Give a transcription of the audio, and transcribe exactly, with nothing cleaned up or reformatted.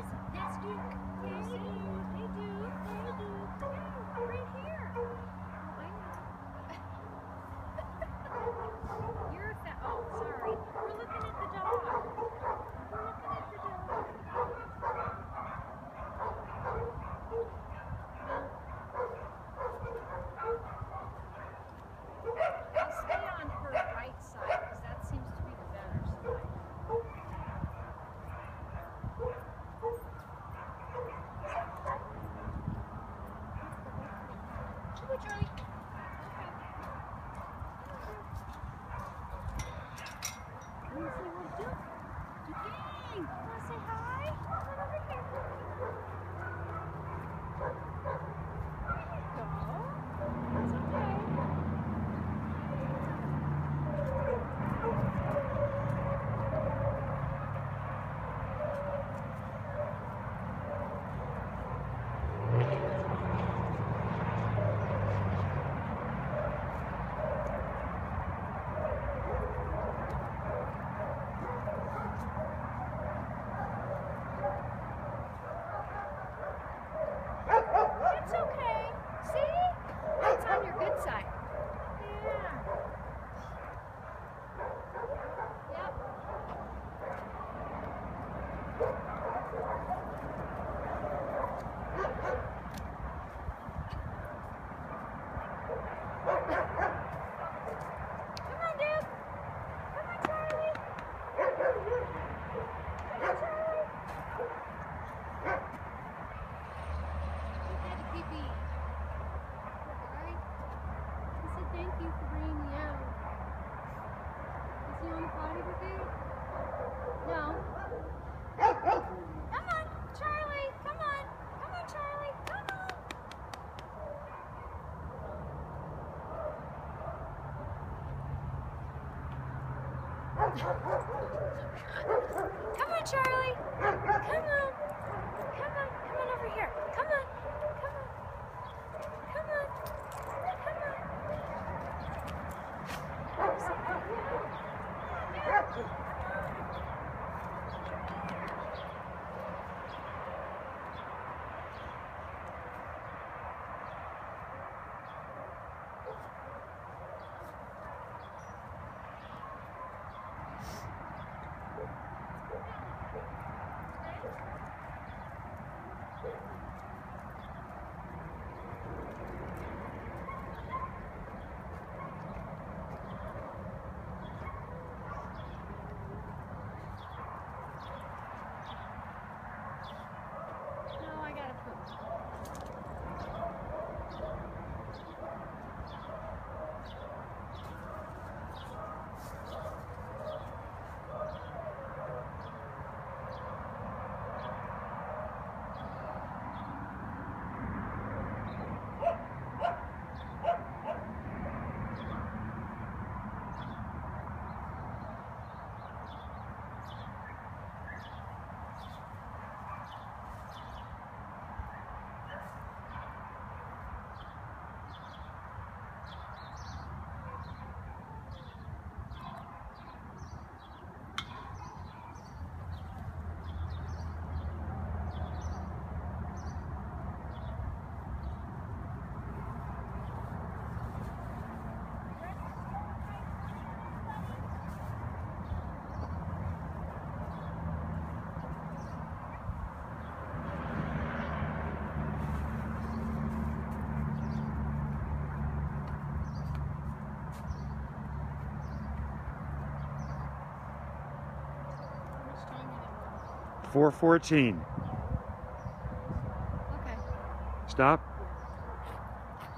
Yes, you. They do. They do. They do. Yeah, right here. Oh, I know. You're that. Oh, sorry. We're looking at the dog. We're looking at the dog. I'll stay on her right side because that seems to be the better side. Come on, Charlie. Okay. Let me say what do. Do gang. Want to say hi? Come on over here. There you go. It's okay. It's okay. See? It's on your good side. Yeah. Yep. Come on, dude. Come on, Charlie. Come on, Charlie. You had to pee-pee. Alright? He said thank you for bringing me out. Is he on the potty with you? No. Come on, Charlie. Come on. Come on, Charlie. Come on. Come on, Charlie. Come on. Come on. Come on over here. Come on. Come on. Come on. Come on. No, I gotta poop. four fourteen. Okay. Stop.